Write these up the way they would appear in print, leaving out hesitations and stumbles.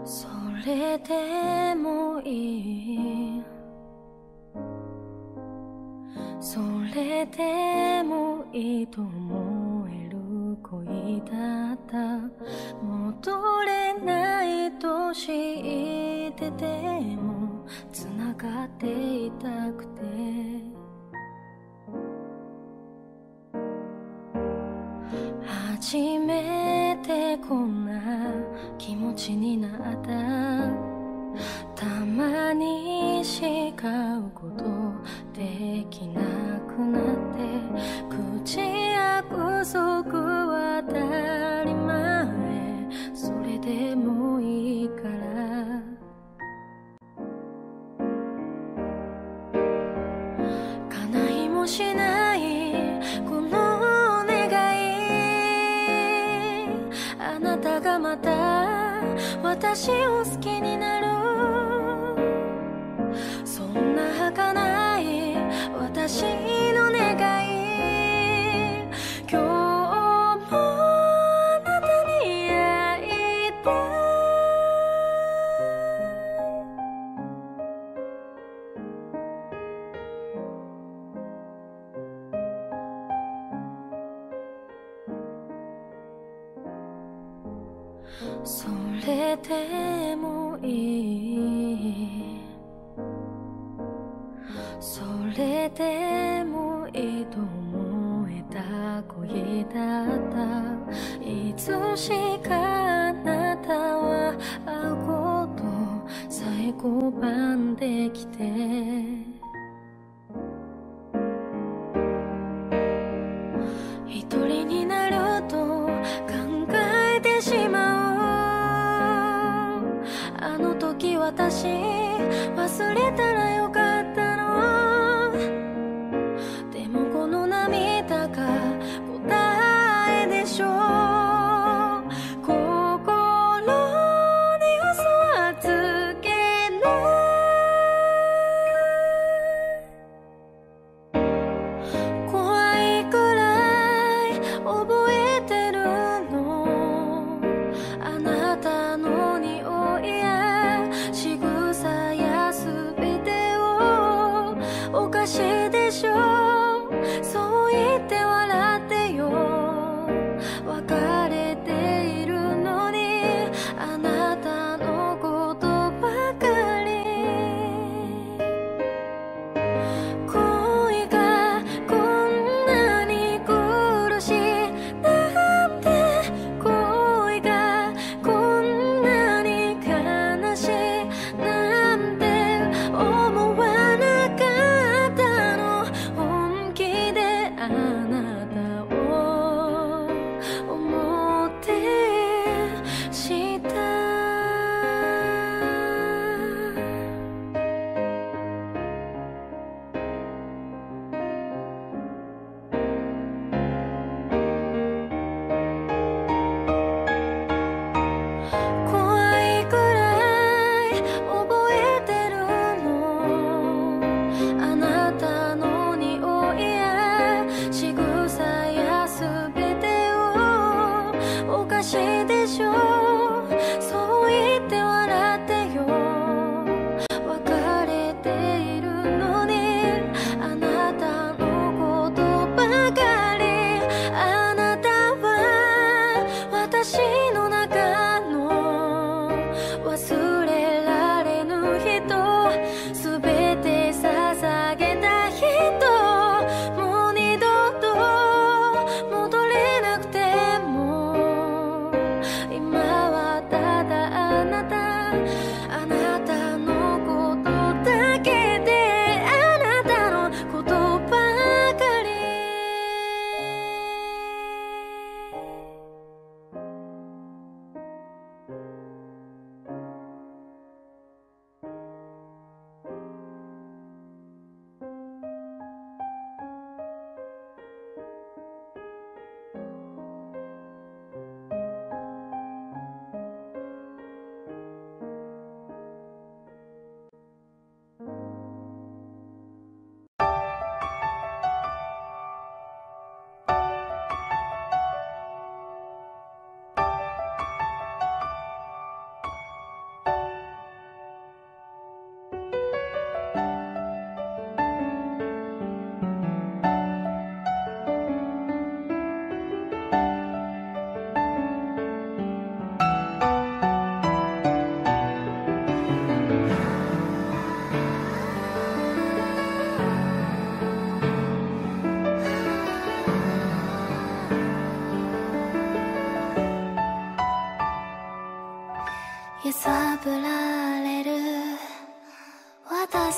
それでもいい、それでもいいと思える恋だった。戻れないと知ってても繋がっていたくて、初めてこんな気持ちになった。たまにしか会うことできなくなって、口約束は当たり前、それでもいいから叶いもしないこの願い、あなたがまた私を好きになる、そんな儚い私の願い、今日もあなたに会いたい。それでもいい、それでもいいと思えた恋だった。いつしかあなたは会うことさえ拒んできて、一人になると考えてしまう。あの時私忘れたらよかったの。でもこの涙が答えでしょう。心に嘘はつけない。怖いくらい覚えてるの、あなたの匂いや仕草やすべてを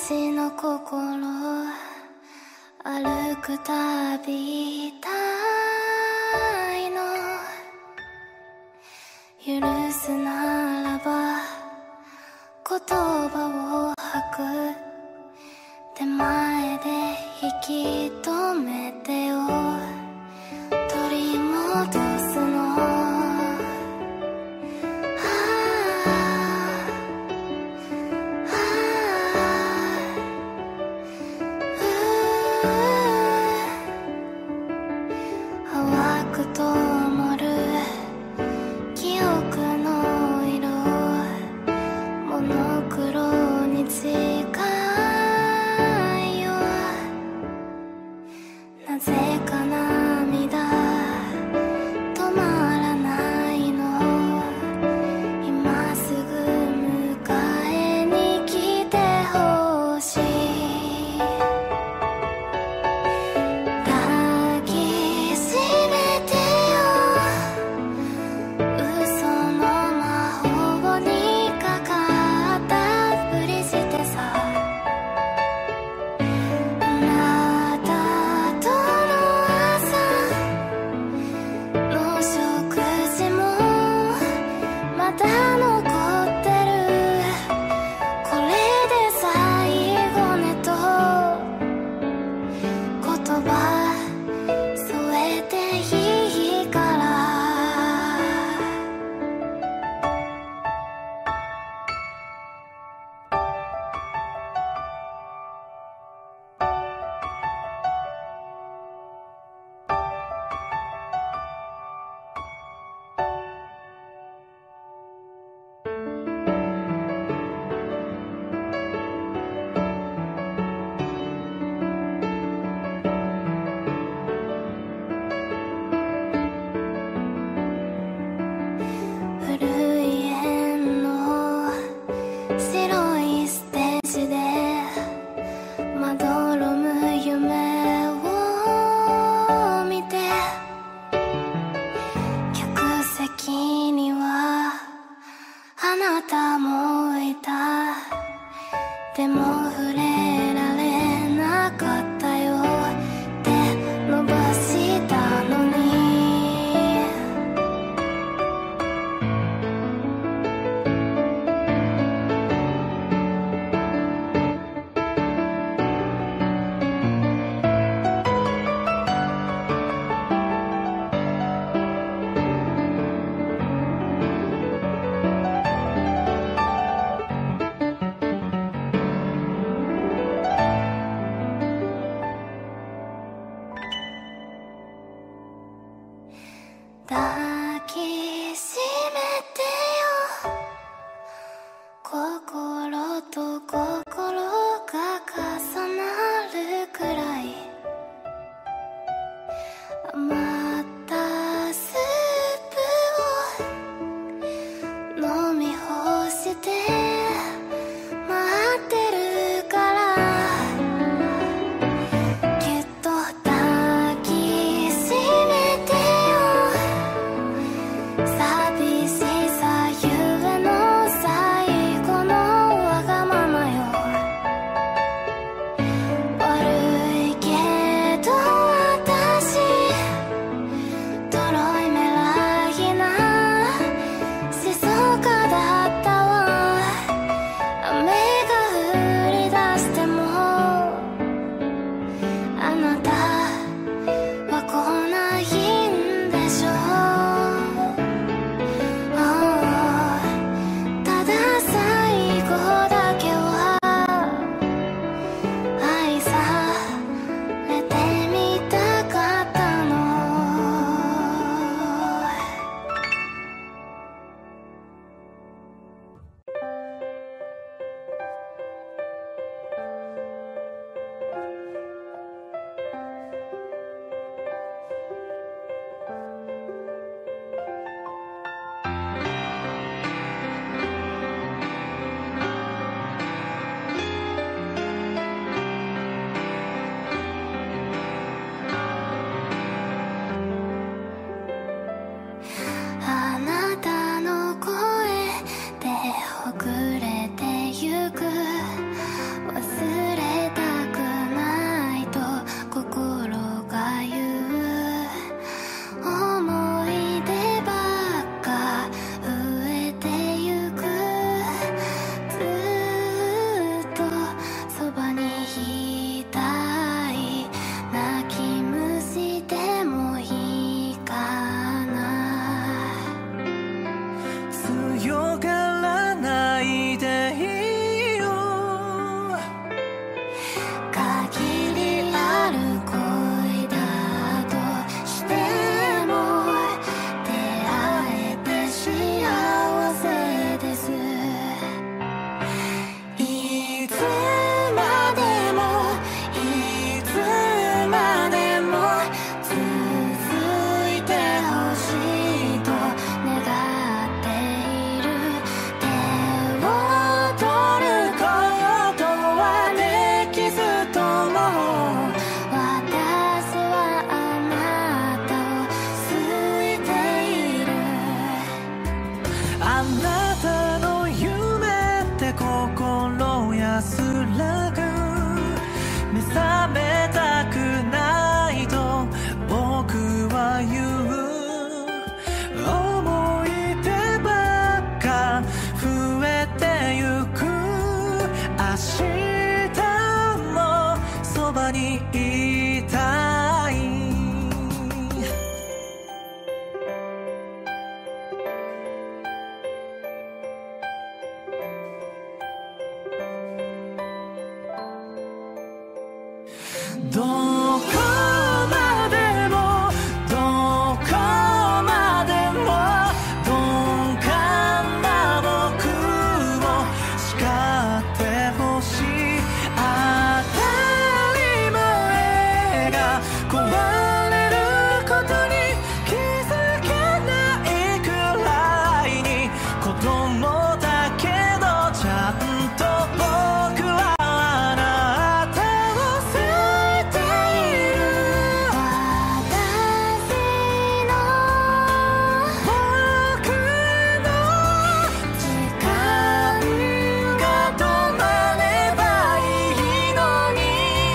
私の心歩くたびたいの許すならば言葉を吐く手前で引き止めてよ取り戻すの淡く灯る記憶の色モノクロに近いよなぜか涙止まらないの今すぐ迎えに来てほしい抱きしめてよ嘘の魔法にかかったふりしてさあなたとの朝の食事もまだ残ってるこれで最後ねと言葉添えていいから古い円の白いステージでまどろむ夢を見て客席にはあなたもいたでも触れられなかったよ手伸ばしたのに安らぐ目覚めたくないと僕は言う思い出ばっか増えてゆく明日もそばにいたいどこまでもどこまでも鈍感な僕を叱ってほしい当たり前が壊れることに気づけないくらいに子供だけどちゃんと僕はあなたを捨てている私の僕の時間が止まればいいのに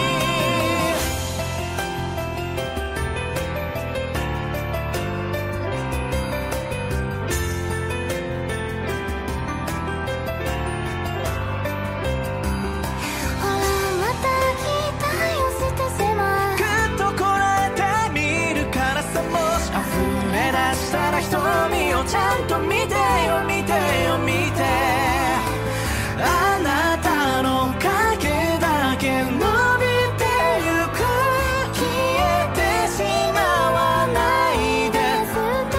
ほらまた期待を捨てせばぐっとこらえてみるからさもし溢れ出したら瞳をちゃんと見てよ見てよ見てあなたの影だけ伸びてゆく消えてしまわないでず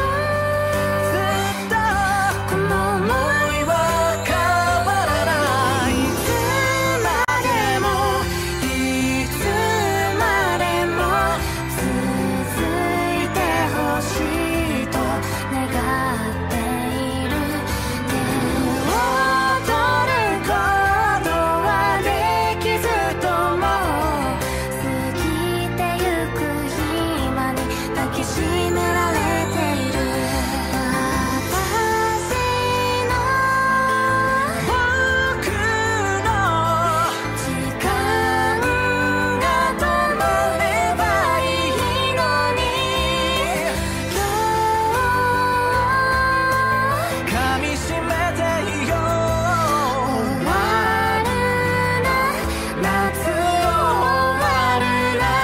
っとこの想いは変わらないいつまでもいつまでも続いてほしいと願っている手を取ることはできずとも過ぎてゆく暇に抱きしめられている私の僕の時間が止まればいいのに今日噛みしめていよ終わるな夏よ終わるな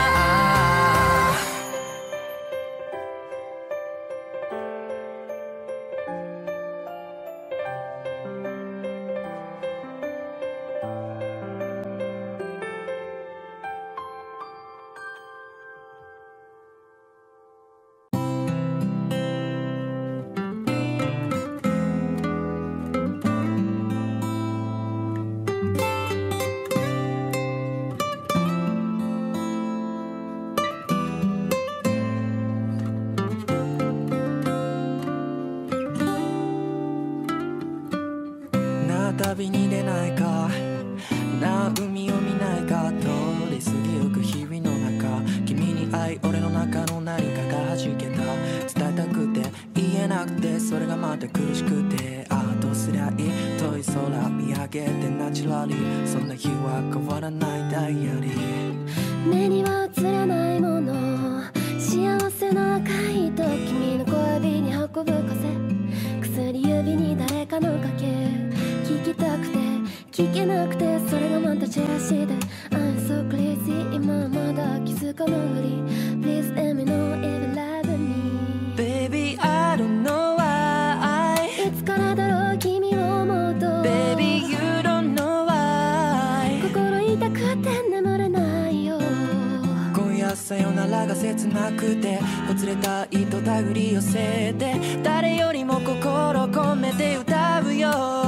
な旅に出ないかな海を見ないか通り過ぎゆく日々の中君に会い俺の中の何かが弾けた伝えたくて言えなくてそれがまた苦しくてああどうすりゃいい遠い空見上げてナチュラリーそんな日は変わらないダイアリー目には映らないもの幸せの赤い糸君の小指に運ぶ風薬指に誰かの影聞きたくて聞けなくてそれがまたチラシで I'm so crazy 今まだ気づかないふり Please let me know if you love me Baby I don't know why いつからだろう君を思うと Baby you don't know why 心痛くて眠れないよ今夜さよならが切なくてほつれた糸手繰り寄せて誰よりも心込めて歌うよ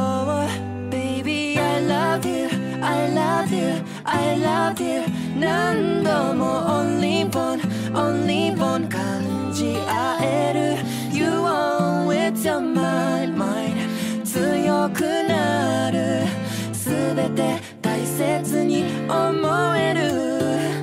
Baby I love you I love you I love you 何度も only one 感じ合える You always on my mind 強くなる全て大切に思える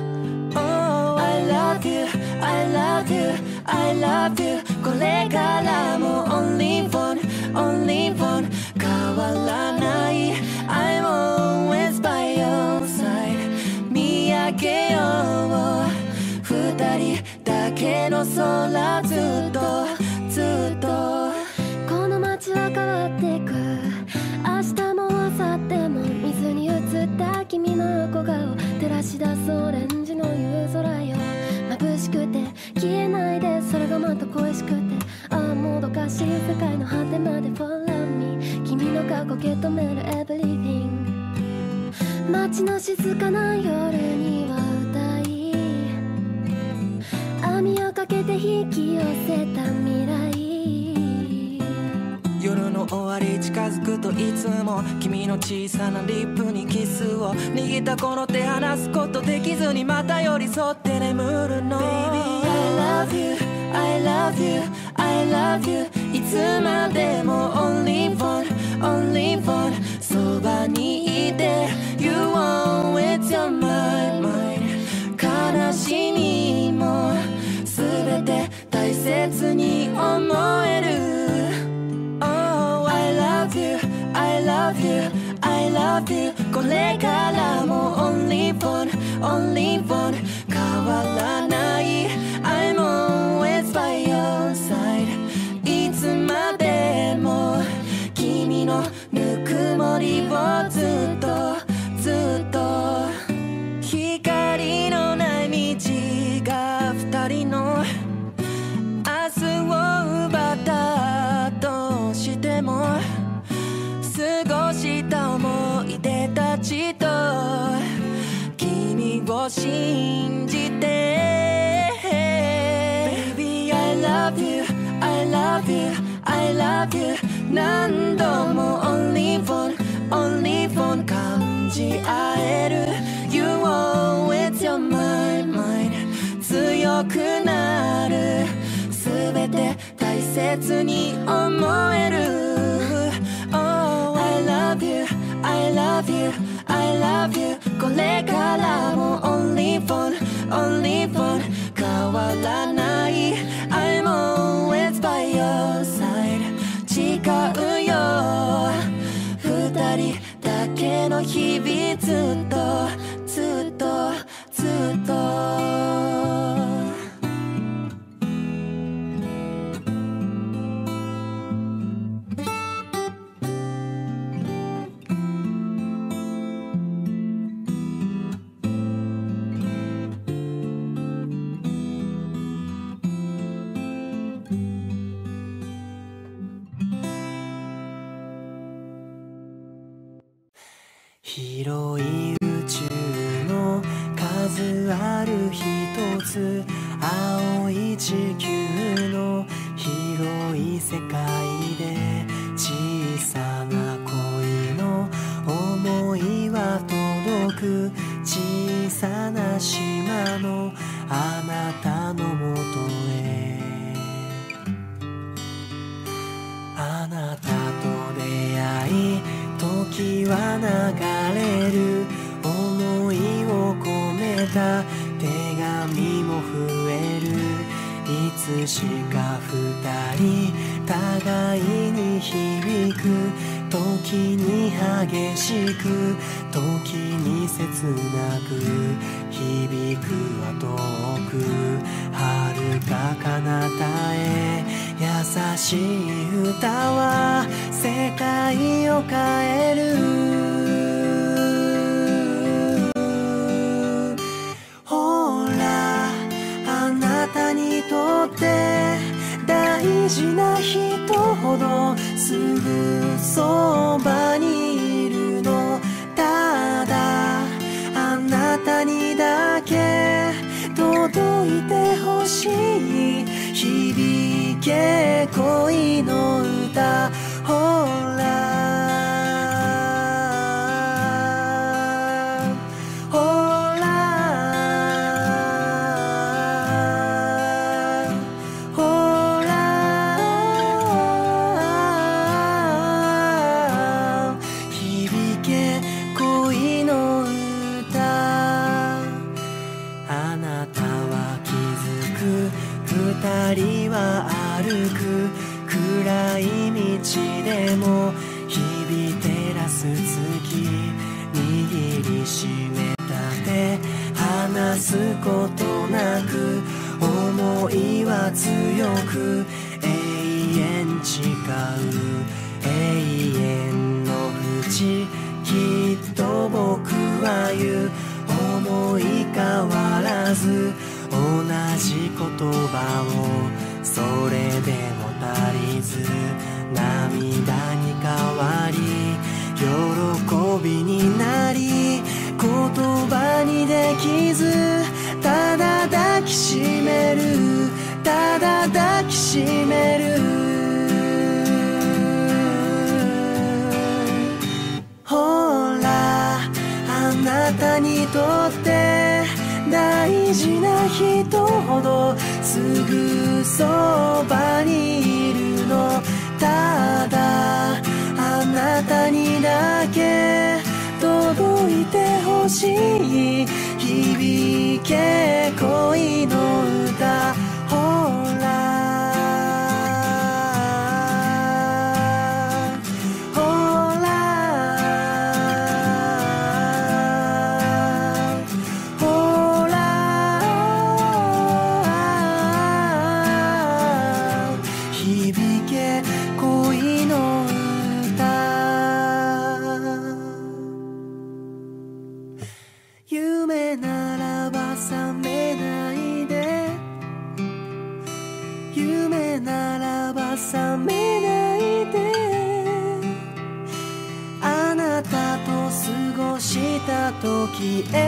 Oh I love you I love you I love you これからも only one 変わらない I'm always by の空ずっとずっとこの街は変わっていく明日も明後日も水に映った君の横顔照らし出すオレンジの夕空よ眩しくて消えないでそれがまた恋しくてああもどかしい世界の果てまで Follow me 君の過去受け止める Everything 街の静かな夜には歌い網をかけて引き寄せた未来夜の終わり近づくといつも君の小さなリップにキスを握ったこの手離すことできずにまた寄り添って眠るの Baby I love you I love you I love you いつまでも Only one Only one そばにいて You always on my mind 悲しみもすべて大切に思えるI love you, I love you これからも Only one, only one 変わらない I'm always by your side いつまでも君のぬくもりをずっとずっと光のない道が二人の明日を奪ったとしても過ごした思い出たちと君を信じて Baby I love you I love you I love you 何度も Only one Only one 感じ合える You always on my mind 強くなる全て大切に思えるI love you, I love you これからも Only one, only one 変わらない I'm always by your side 誓うよ二人だけの日々ずっとずっとずっと広い宇宙の数ある一つ青い地球の広い世界で小さな恋の想いは届く小さな島のあなたのもとへあなたと出会い時は流れる想いを込めた手紙も増えるいつしか二人互いに響く時に激しく時に切なく響くは遠く遥か彼方へ優しい歌は世界を変えるほらあなたにとって大事な人ほどすぐそばにいるのただあなたにだけ届いてほしい響け恋の歌ほら二人は歩く暗い道でも日々照らす月握りしめた手離すことなく思いは強く永遠誓う永遠の淵きっと僕は言う思い変わらず同じ言葉をそれでも足りず涙に変わり喜びになり言葉にできずただ抱きしめるただ抱きしめるほらあなたにとって大事な人ほどすぐそばにいるのただあなたにだけ届いてほしい響け恋の歌ほら夢ならば覚めないで夢ならば覚めないであなたと過ごした時永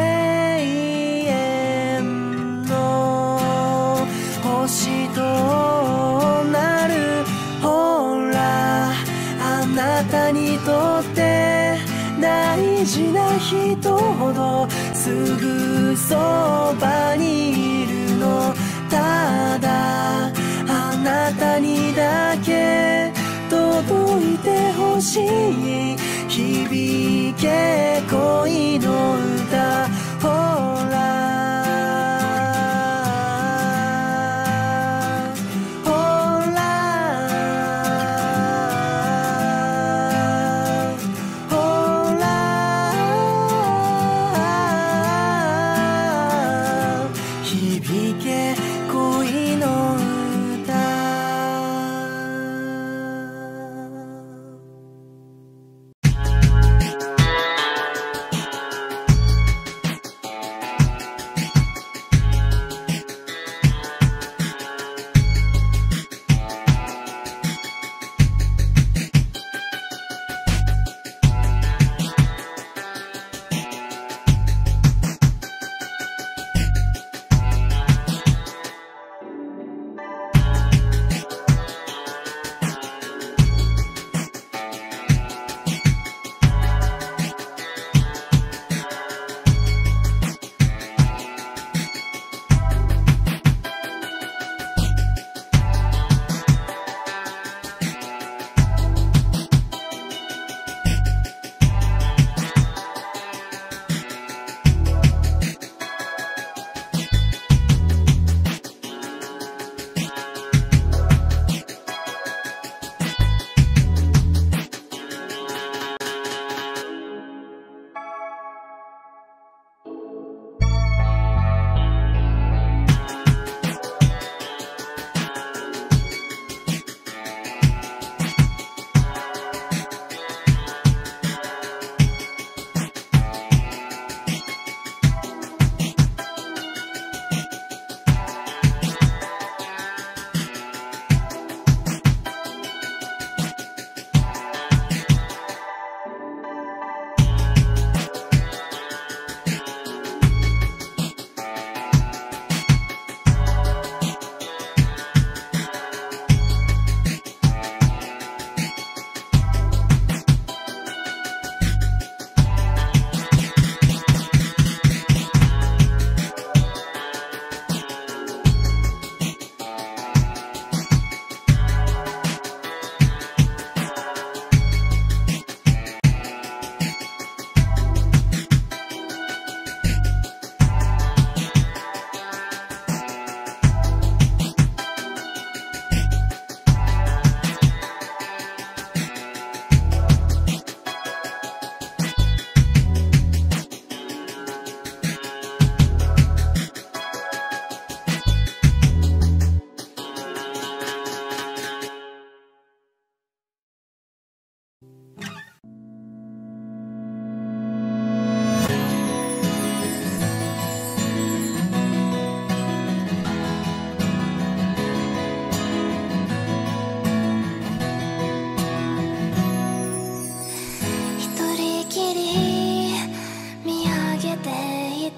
遠の星となるほらあなたにとって大事な人ほどすぐそばにいるのただあなたにだけ届いてほしい響け恋の歌ほら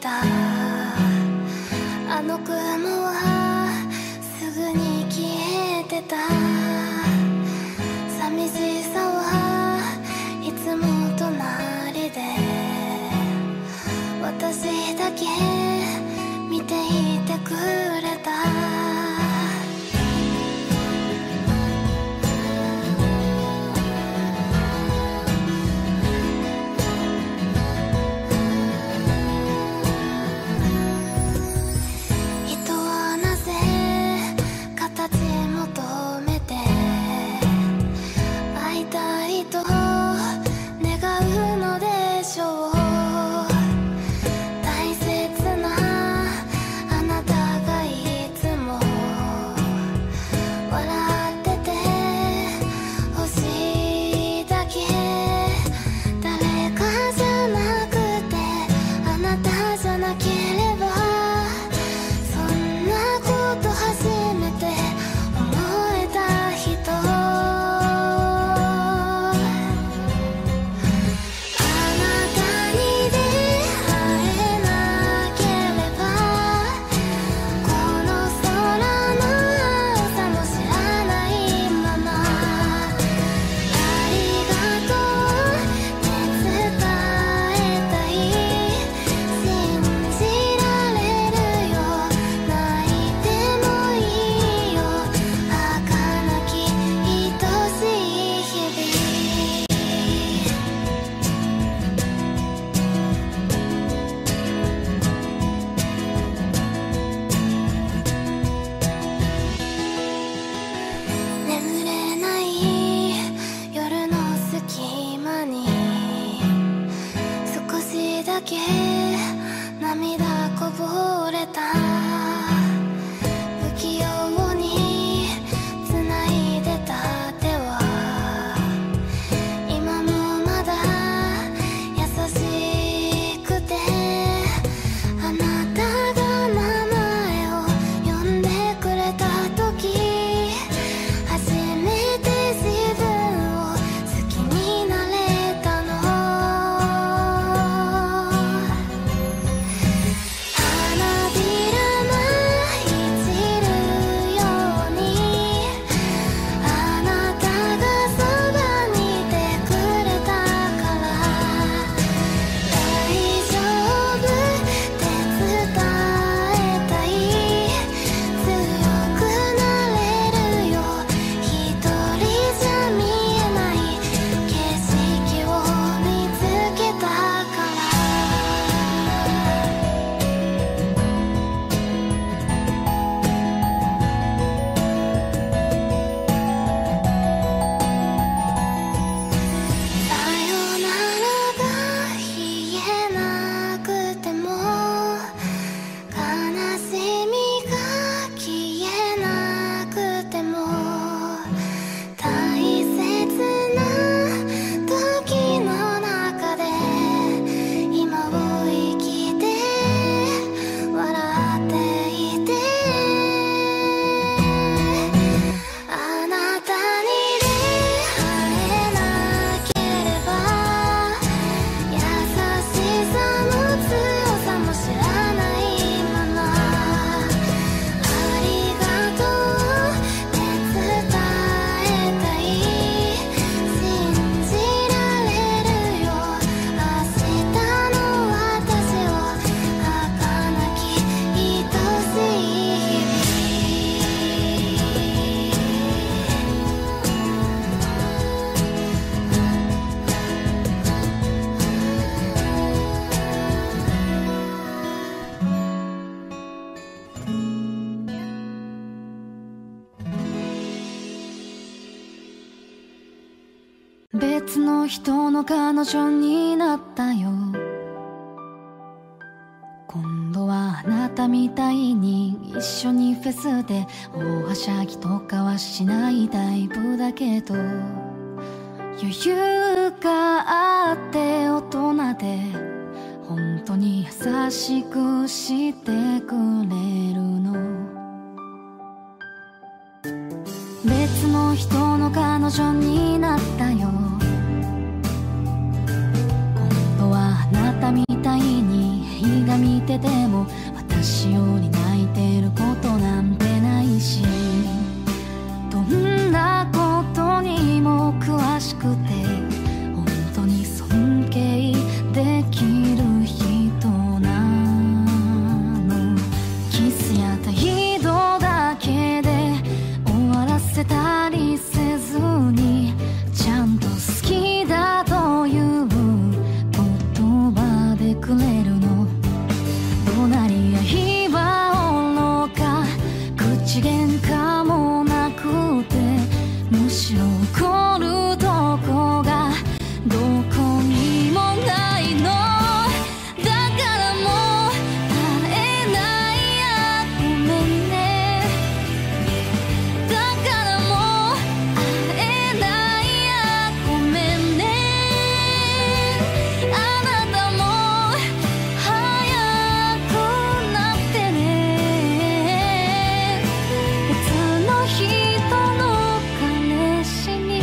た。あの雲はすぐに消えてた。寂しさはいつも隣で私だけ見ていてくれた。 別の人の彼女になったよ。今度はあなたみたいに一緒にフェスで大はしゃぎとかはしないタイプだけど、余裕があって大人で本当に優しくしてくれるの。別の人の彼女になったよ。今度はあなたみたいに映画見てけても私より泣いてることなんてないし、どんなことにも詳しくて本当に尊敬できる人なの。キスや態度だけで終わらせたりせずに、ちゃんと好きだという言葉でくれるの。怒鳴り合いはおろか口喧嘩もなくて、むしろ怒るとこがどこにもないの。だからもう会えないやごめんね。だからもう会えないやごめんね。あなたも早くなってね。別の人の彼氏に、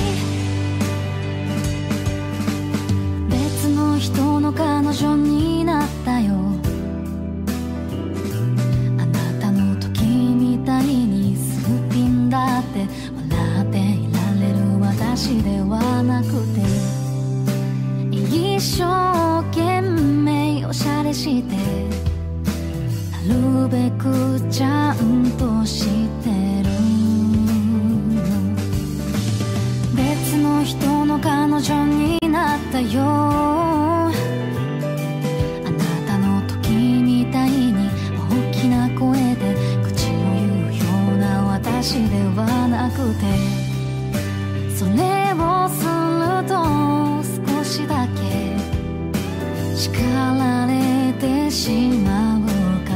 別の人の彼女になったよ。あなたの時みたいにすっぴんだって笑っていられる私ではなくて、一生懸命おしゃれしてなるべくちゃんとしてるの。別の人の彼女になったよ。あなたの時みたいに大きな声で口を言うような私ではなくて、それをすると少しだけ叱られてしまうから、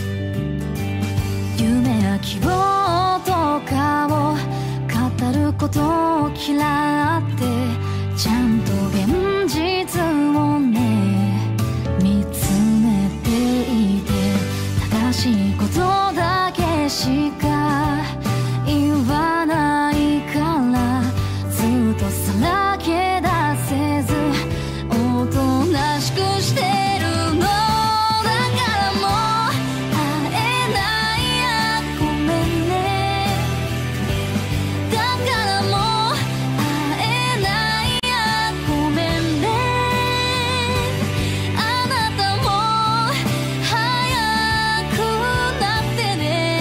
夢や希望とかを語ることを嫌って、ちゃんと現実をね見つめていて、正しいことだけしか言わないから、ずっとさらけ出せずおとなしくしてるの。だからもう会えないやごめんね。だからもう会えないやごめんね。あなたも早くなって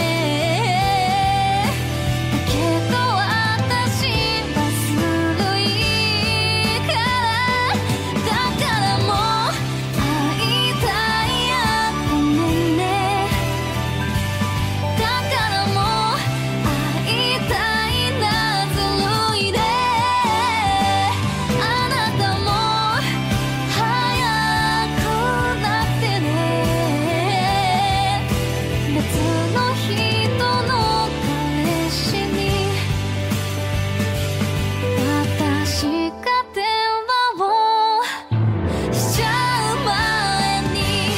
ね。だけど私はずるいから、だからもう会いたいやごめんね。だからもう会いたいなずるいで、あなたも早くなってね。別の人の彼氏に私が電話をしちゃう前に、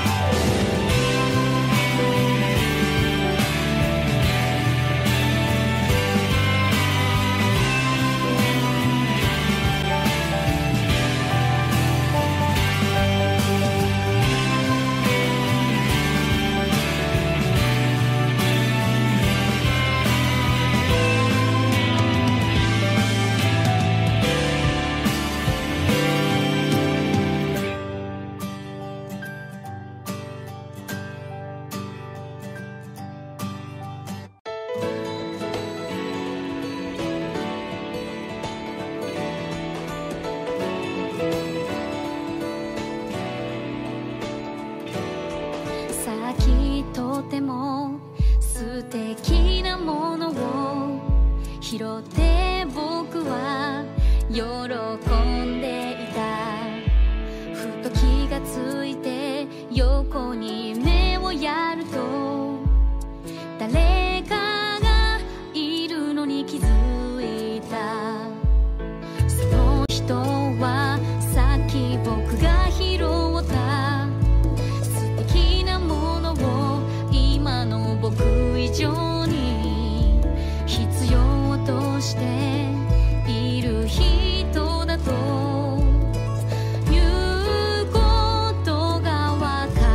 さっきとても素敵なものを拾って僕は喜んでいた。ふと気がついて横に目をやると、誰かがいるのに気づいた。その人はさっき僕が拾った素敵なものを今の僕以上に必要としている人だということが分か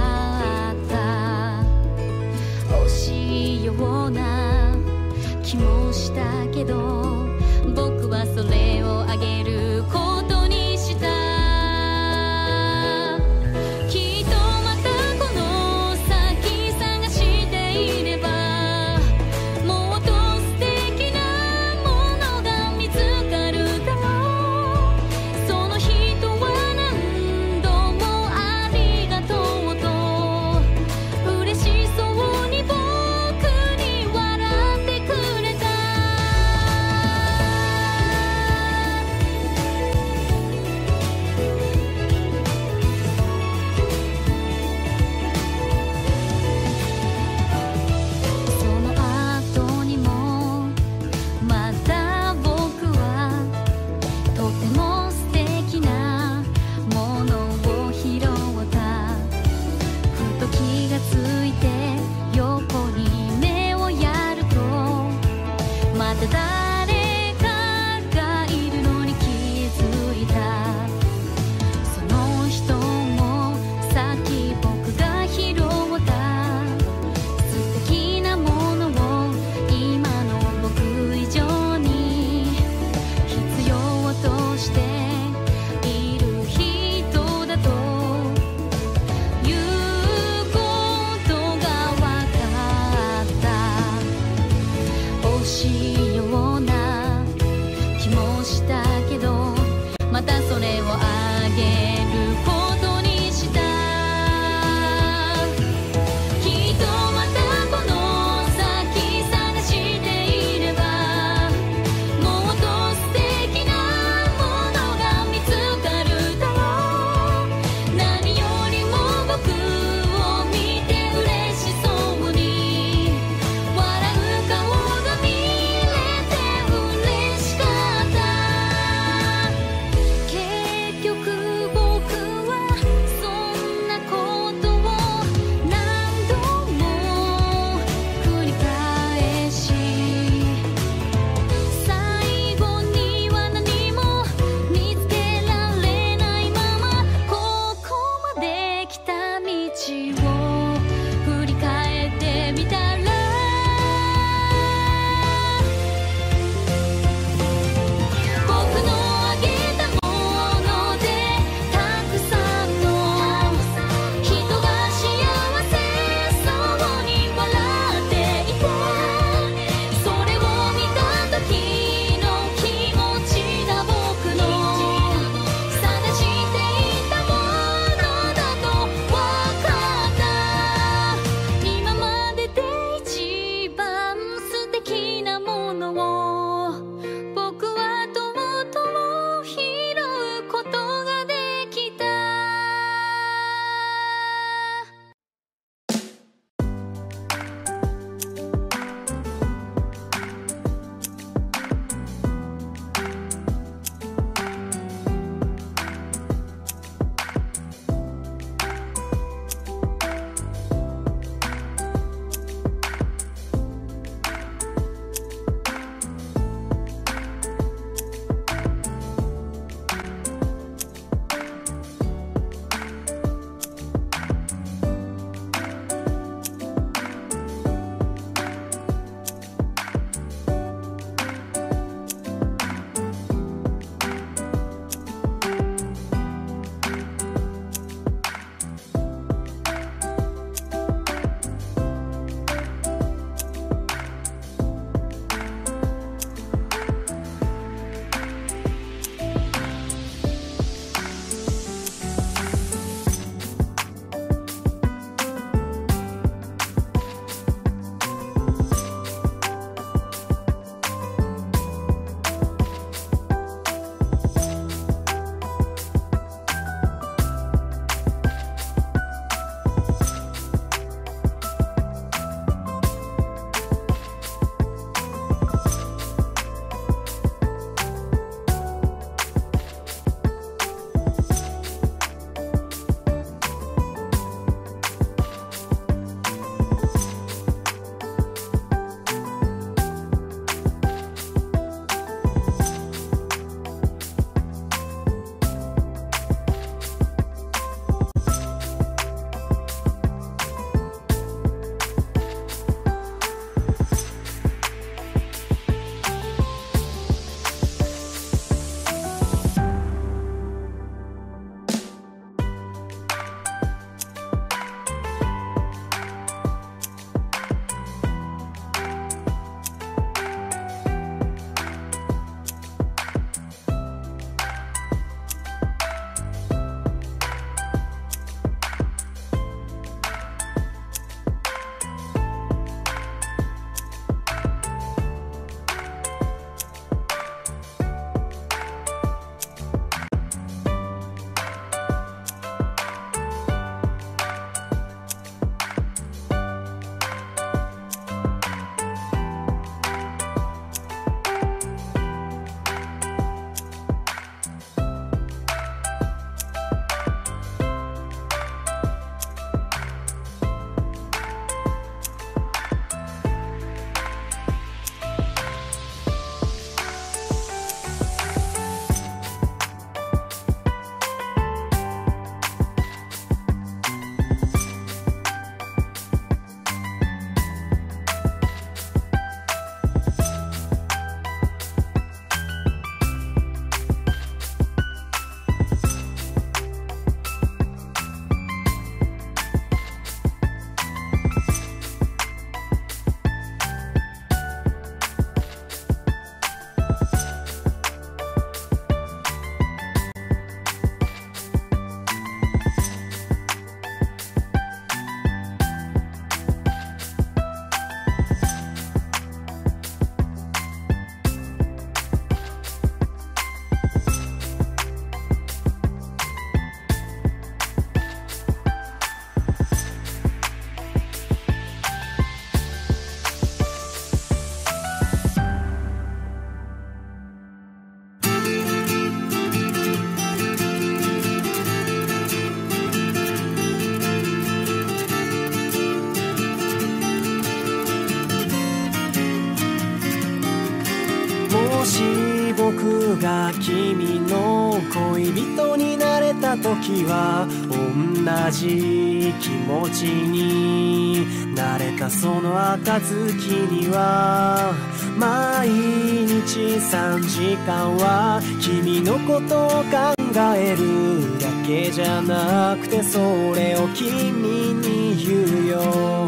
ちを振り返ってみたら僕のあげたものでたくさんの人が幸せそうに笑っていてそれを見た時の気持ちが僕の探していたものだと分かった僕が君の恋人になれた時は同じ気持ちになれた。その暁には毎日3時間は君のことを考えるだけじゃなくて、それを君に言うよ。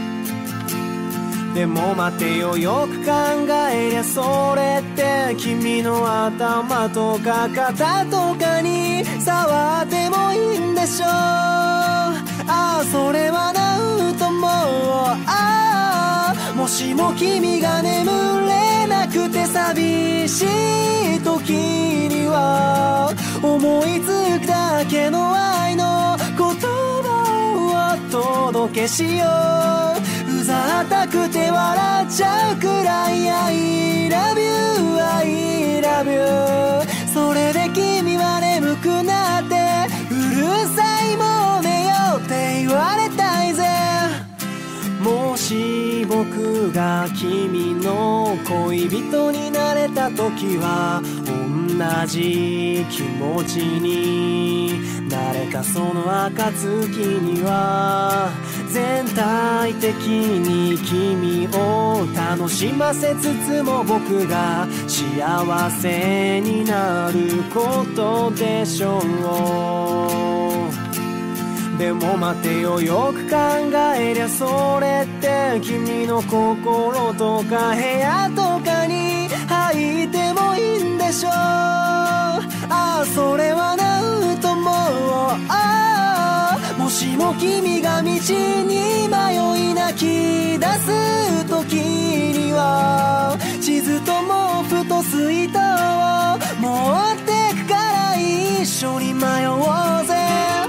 でも待てよ、よく考えりゃそれって君の頭とか肩とかに触ってもいいんでしょう。ああそれはなんとも。ああもしも君が眠れなくて寂しい時には思いつくだけの愛の言葉をお届けしよう。うざったくて笑っちゃうくらい I love you I love you。 それで君は眠くなってうるさいもう寝ようって言われたいぜ。もし僕が君の恋人になれた時は同じ気持ちになれた。その暁には全体的に君を楽しませつつも僕が幸せになることでしょう。でも待てよ、よく考えりゃそれって君の心とか部屋とかに入ってもいいんでしょう。ああそれはなんとも。ああもしも君が道に迷い泣き出す時には地図と毛布と水筒を持ってくから一緒に迷おうぜ。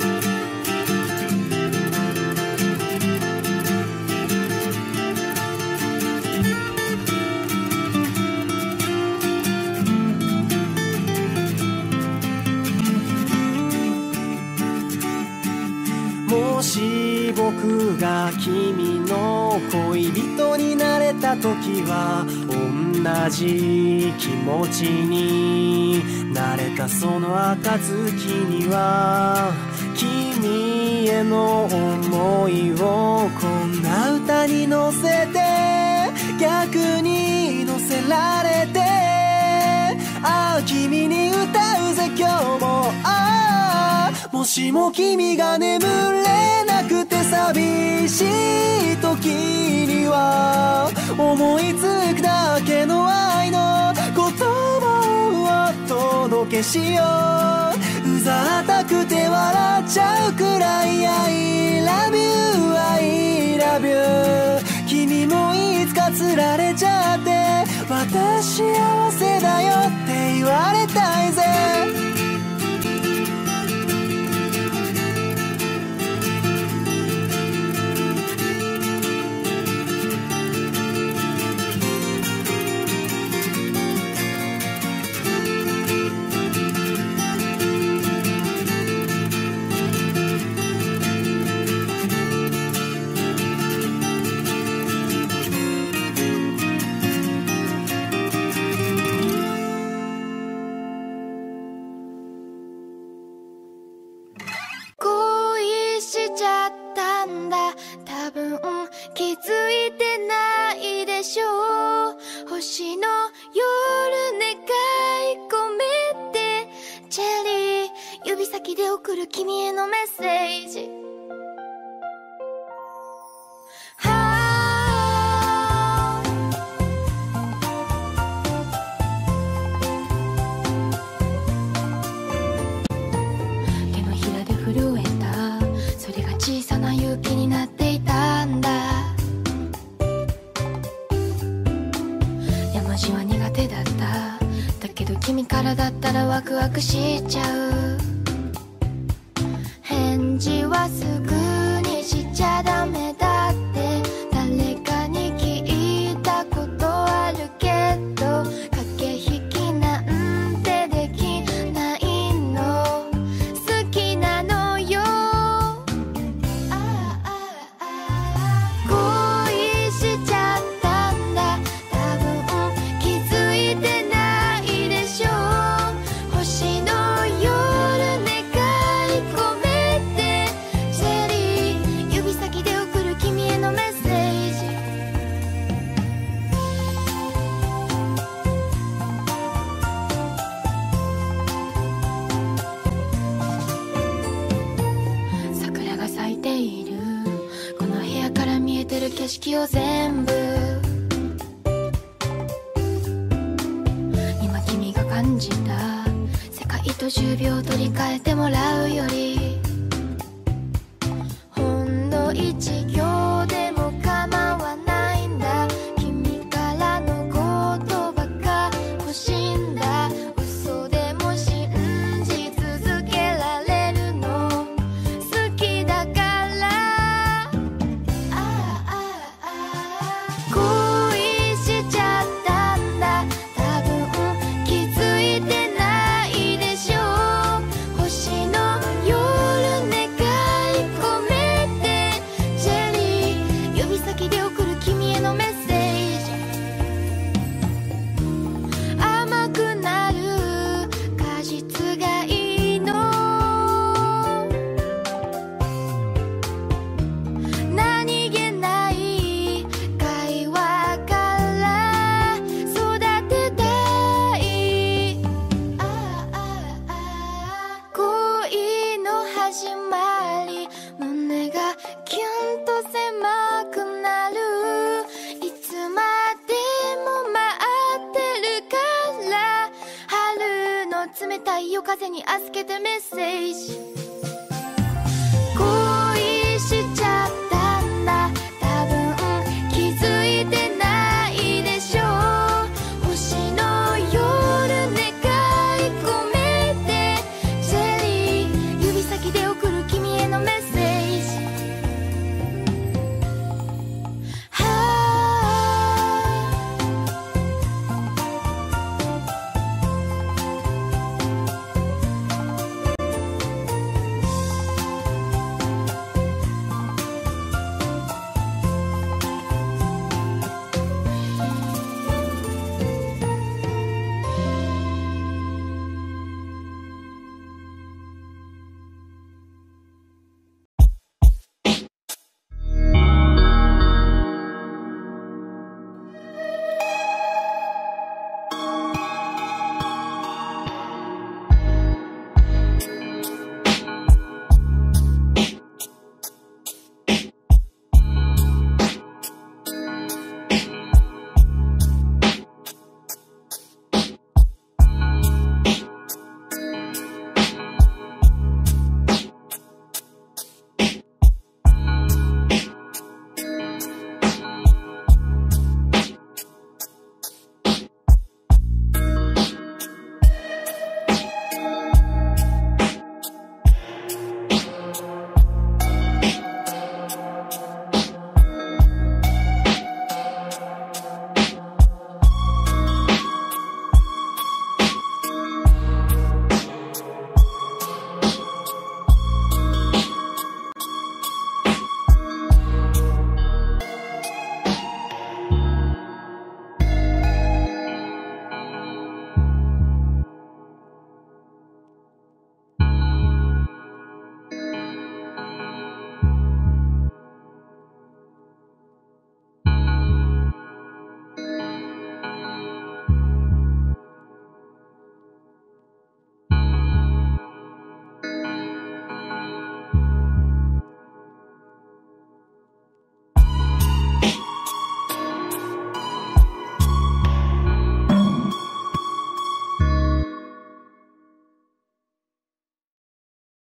もし僕が君の恋人になれた時は同じ気持ちになれた。その暁には君への思いをこんな歌に乗せて逆に乗せられて、ああ君に歌うぜ今日も。ああもしも君が眠れなくて寂しい時には思いつくだけの愛の言葉をお届けしよう。うざったくて笑っちゃうくらい I love you I love you。 君もいつか釣られちゃって私幸せだよって言われたいぜ。 気づいてないでしょう。星の夜願い込めてチェリー指先で送る君へのメッセージ。手のひらで震えたそれが小さな勇気になっていたんだ。山路は苦手だった。だけど君からだったらワクワクしちゃう。返事はすぐにしちゃダメだって誰かに聞いたことあるけど駆け引きなんてできないの。好きなのよ。恋しちゃったんだ。多分気づいてないでしょ。 ているこの部屋から見えてる景色を全部今君が感じた世界と10秒取り替えてもらうよりほんの1行でも構わないんだ君からの言葉が欲しいんだ嘘でも信じ続けられるの好きだから恋しちゃったんだ多分気づいてないでしょ星の夜願い込めてジェリー指先で送る君へのメッセージ甘くなる果実がいいの何気ない会話から育てたい恋の始まり胸がキュンと狭くなるいつまでも待ってるから春の冷たい夜風に預けてメッセージ